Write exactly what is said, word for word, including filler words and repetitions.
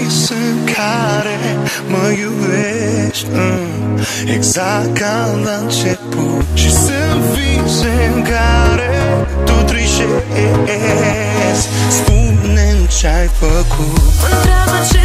vis în care mă iubești, mm, exact ca la început. Și sunt vise în care tu trișezi. Spune-mi ce-ai făcut. Mă întreabă ce